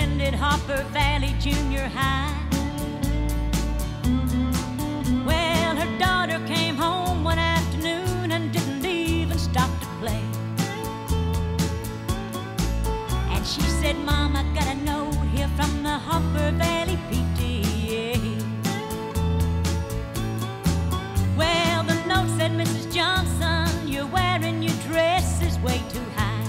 attended Harper Valley Junior High. Well, her daughter came home one afternoon and didn't even stop to play. And she said, "Mom, I got a note here from the Harper Valley P.T.a. Well, the note said, "Mrs. Johnson, you're wearing your dress is way too high.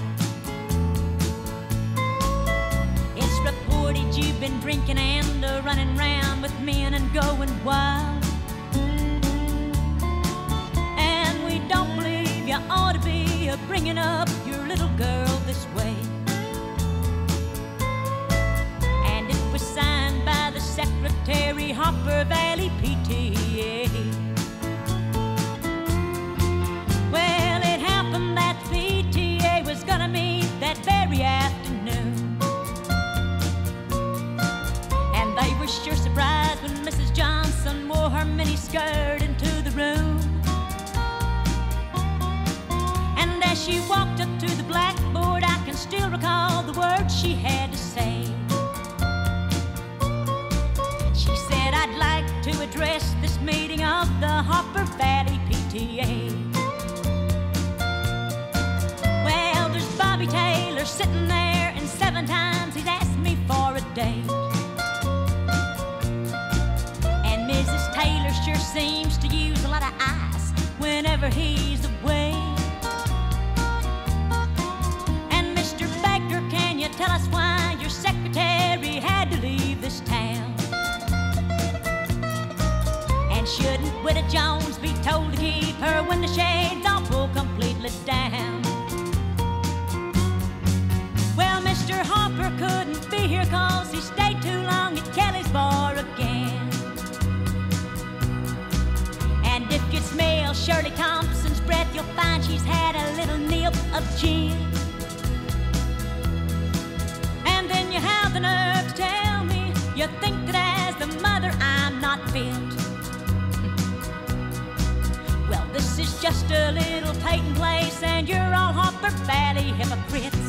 It's reported you've been drinking and running round with men and going wild. And we don't believe you ought to be bringing up your little girl this way." And it was signed by the secretary, Harper Valley P.T.a. Well, it happened that the P.T.a. was gonna meet that very afternoon. And they were sure surprised when Mrs. Johnson wore her miniskirt into the room. And as she walked up to the blackboard, I can still recall the words she had to say. She said, "I'd like to address this meeting of the Harper Valley P.T.a. Well, there's Bobby Taylor sitting there, and 7 times he's asked me for a date. And Mrs. Taylor sure seems to use a lot of ice whenever he's away. And Mr. Baker, can you tell us why your secretary had to leave this town? And shouldn't Widow Jones be told to keep her window shades all pulled completely down?" Well, Mr. Harper couldn't be here 'cause he stayed too long at Kelly's bar again. And if you smell Shirley Thompson's breath, you'll find she's had a little nip of gin. And then you have the nerve to tell me you think that as the mother I'm not fit. Well, this is just a little Peyton place, and you're all Harper Valley hypocrites.